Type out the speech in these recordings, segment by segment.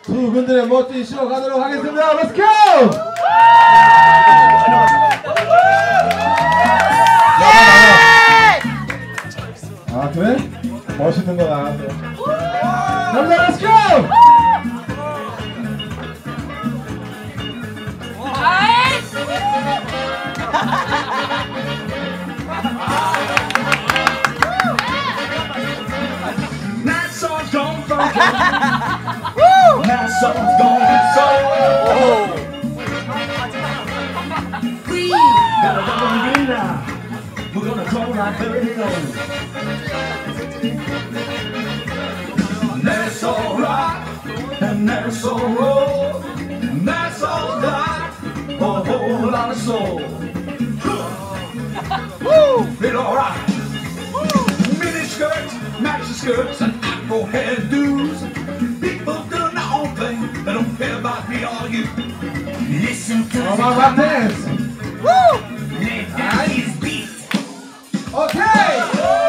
두 분들의 멋진 쇼 가도록 하겠습니다. Let's go! 아 그래? 멋있는 거 나왔어. 남자 Let's go! That song's gone funky. That song's gone soul. We got a double winner. We're gonna go like Rahouse. That's alright, and that's all roll, and that's all got a whole lot of soul. Feel alright. Mini skirts, maxi skirts, and afro hairdos. People doing their own thing. They don't care about me or you. Listen to my dance. Woo! Let down his beat. Okay.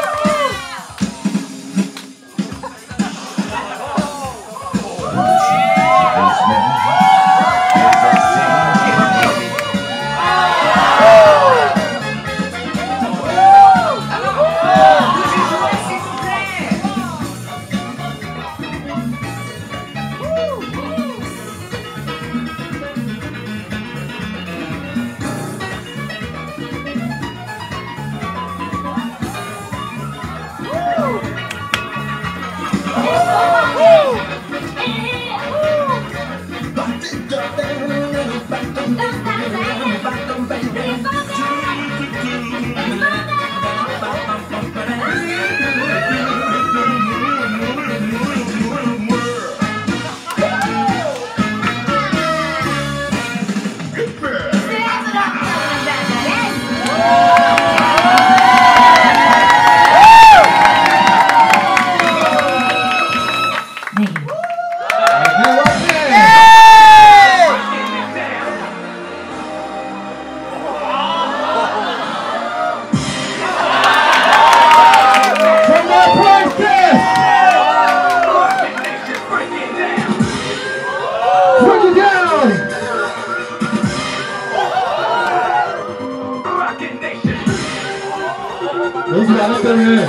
연습 안 했다며.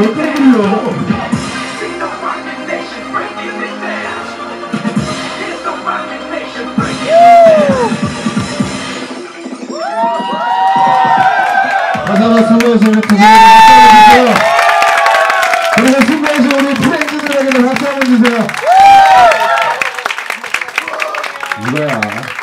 왜 끌어들여? 다시 한번 수고해서 우리 두 분에게 박수 한번 주세요. 그리고 수고해서 우리 프렌즈들에게도 박수 한번 주세요. 이거야.